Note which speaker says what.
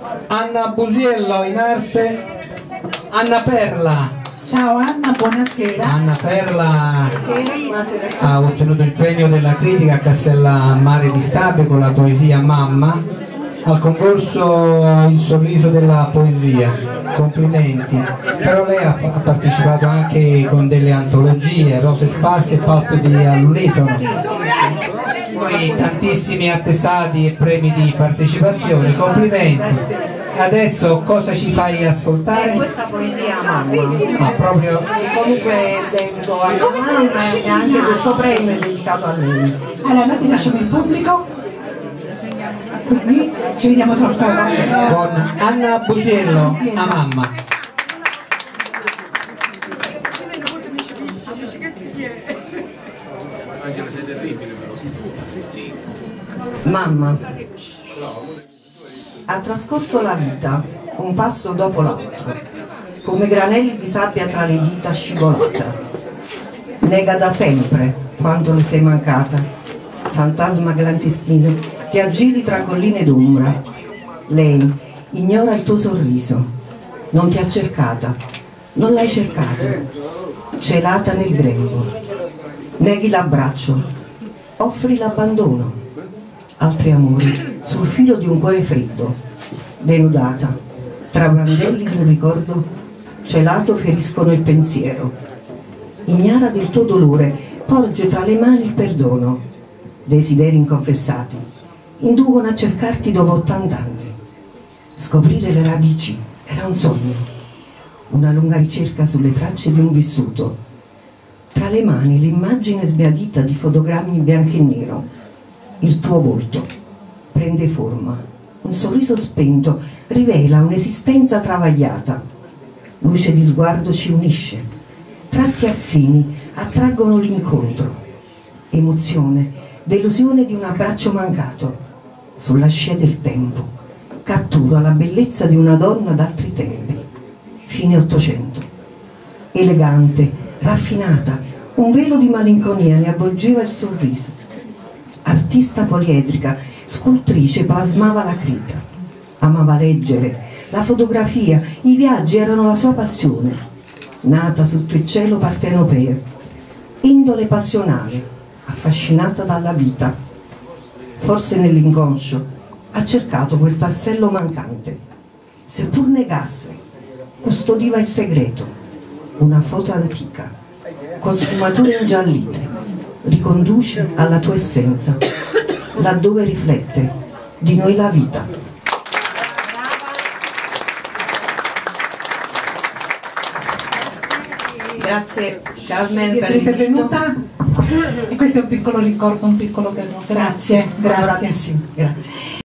Speaker 1: Anna Busiello, in arte Anna Perla.
Speaker 2: Ciao Anna, buonasera.
Speaker 1: Anna Perla ha ottenuto il premio della critica a Castellammare di Stabia con la poesia Mamma al concorso Il sorriso della poesia. Complimenti. Però lei ha partecipato anche con delle antologie, Rose sparse e palpiti all'unisono. Poi tantissimi attestati e premi di partecipazione. Complimenti. Adesso cosa ci fai ascoltare?
Speaker 3: Questa poesia Mamma.
Speaker 1: Proprio.
Speaker 3: Comunque dedico a mamma e anche questo premio è dedicato a lei.
Speaker 2: Allora, ti lasciamo il pubblico. Quindi ci vediamo tra poco.
Speaker 1: Con Anna Busiello a Mamma.
Speaker 3: Mamma. Ha trascorso la vita, un passo dopo l'altro, come granelli di sabbia tra le dita scivolata. Nega da sempre quanto le sei mancata, fantasma clandestino che aggiri tra colline d'ombra. Lei ignora il tuo sorriso, non ti ha cercata, non l'hai cercato, celata nel grembo. Neghi l'abbraccio, offri l'abbandono. Altri amori sul filo di un cuore freddo, denudata, tra brandelli di un ricordo celato feriscono il pensiero. Ignara del tuo dolore, porge tra le mani il perdono. Desideri inconfessati inducono a cercarti dopo 80 anni. Scoprire le radici era un sogno, una lunga ricerca sulle tracce di un vissuto. Tra le mani l'immagine sbiadita di fotogrammi bianco e nero. Il tuo volto prende forma, un sorriso spento rivela un'esistenza travagliata. Luce di sguardo ci unisce, tratti affini attraggono l'incontro. Emozione, delusione di un abbraccio mancato. Sulla scia del tempo cattura la bellezza di una donna d'altri tempi. Fine Ottocento. Elegante, raffinata, un velo di malinconia ne avvolgeva il sorriso. Artista poliedrica, scultrice, plasmava la crita. Amava leggere, la fotografia, i viaggi erano la sua passione. Nata sotto il cielo partenopeo, indole passionale, affascinata dalla vita. Forse nell'inconscio ha cercato quel tassello mancante. Seppur negasse, custodiva il segreto. Una foto antica, con sfumature ingiallite, riconduce alla tua essenza, laddove riflette di noi la vita. Grazie Carmen
Speaker 2: Di essere intervenuta. E questo è un piccolo ricordo, un piccolo dono. Grazie, grazie.
Speaker 3: Grazie.